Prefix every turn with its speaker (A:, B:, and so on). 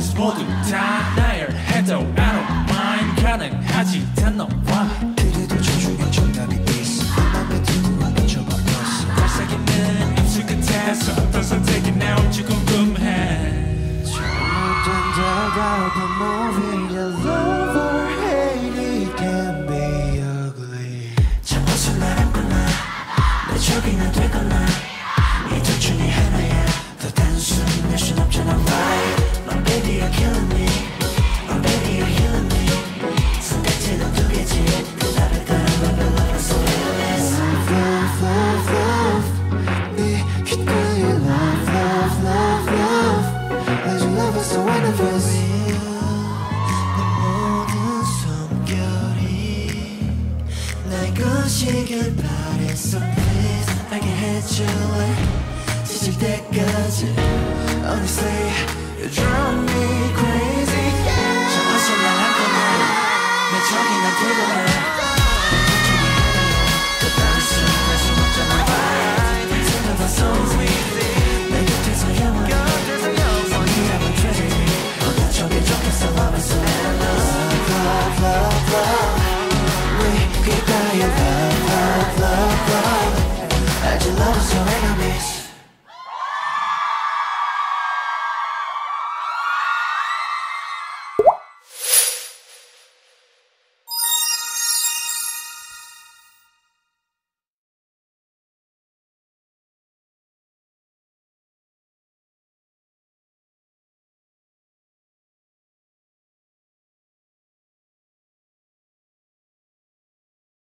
A: feelings 모두 다 나열 해도 I don't mind 가능하지 단 너와
B: 그래도 저중에 정답이 있어 맘에 들고 맞춰봐봤어
A: 발사기는 입술 끝에서 어떤 선택이 나올지 궁금해
B: 잘못된 movie the love or hate it can be ugly
C: 참고서 말했구나 내 적이나 되거나 이 둘 중에 하나야 더 단순할 순 없잖아 Why? My baby you're killing me My baby you're healing me 선택지는 두 개지 그 답을 따라 love it love it so endless
B: Love love love 네 귓가에 love love love love 아주 love is so wonderful
C: 내 모든 숨결이 날 것이길 바랬어 Please 알게 해줄래 지칠 때까지 Honestly